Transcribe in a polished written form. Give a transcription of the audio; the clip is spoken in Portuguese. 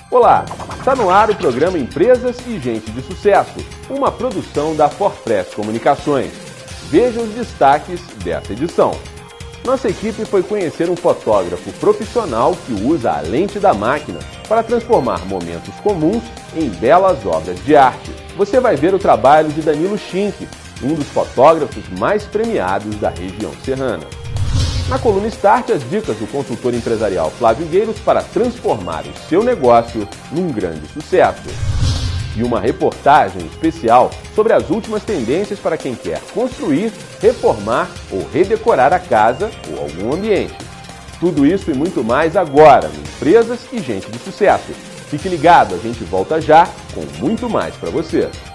Olá, está no ar o programa Empresas e Gente de Sucesso, uma produção da Forpress Comunicações. Veja os destaques dessa edição. Nossa equipe foi conhecer um fotógrafo profissional que usa a lente da máquina para transformar momentos comuns em belas obras de arte. Você vai ver o trabalho de Danilo Schink, um dos fotógrafos mais premiados da região serrana. Na coluna Start, as dicas do consultor empresarial Flávio Gueiros para transformar o seu negócio num grande sucesso. E uma reportagem especial sobre as últimas tendências para quem quer construir, reformar ou redecorar a casa ou algum ambiente. Tudo isso e muito mais agora no Empresas e Gente de Sucesso. Fique ligado, a gente volta já com muito mais para você.